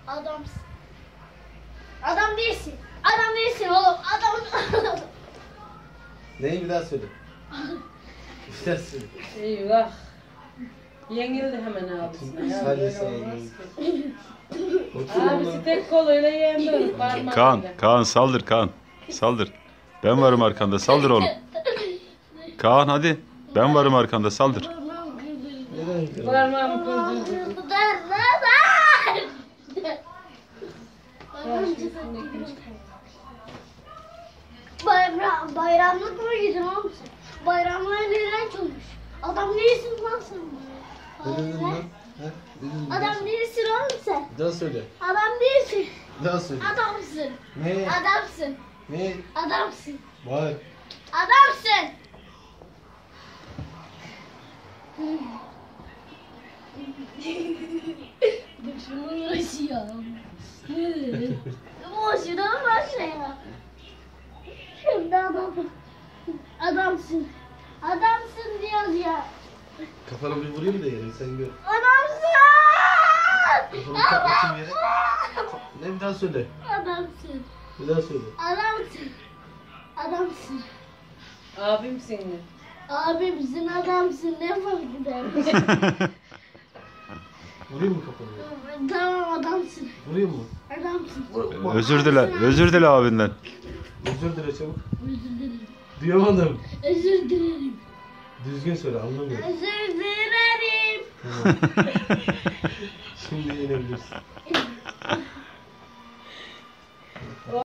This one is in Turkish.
Adamsın. Adam değilsin. Adam değilsin oğlum. Adam. Neyi bir daha söyle. Bir daha söyle. Eyvah. Yenildi hemen abisine. Ya, Sadece böyle sana olmaz yenildi. ki. Abisi tek koluyla yendi. Kaan saldır Kaan. Saldır. Ben varım arkanda, saldır oğlum. Kaan hadi. Ben varım arkanda, saldır. Neden? Parmağımı kırdırdı. Bayramlık mı gidin oğlum sen? Bayramlar iğrenç olmuş. Adam değilsin lan sen. Ne dedin lan? Ha? Ne dedin? Adam değilsin oğlum sen. Bir daha söyle. Adam değilsin. Bir daha söyle. Adamsın. Ne? Adamsın. Ne? Adamsın. Var. Adamsın. Şunu uğraşıyor. Boşuna uğraşıyor. Şimdi adamsın. Adamsın diyoruz ya. Kafanı bir vurayım da yere sen gör. Adamsın. Kafanı kapatayım yere. Ne bir daha söyle. Adamsın. Bir daha söyle. Adamsın. Adamsın. Abim seni. Abimsin adamsın ne fark eder? Vurayım mı kafanı? Tamam adamsın. Vurayım mı? Adamsın. Özür dile abinden. Özür dile çabuk. Özür dilerim. Duyamadım. Özür dilerim. Düzgün söyle anlamıyorum. Özür dilerim. Tamam. Şimdi inebilirsin.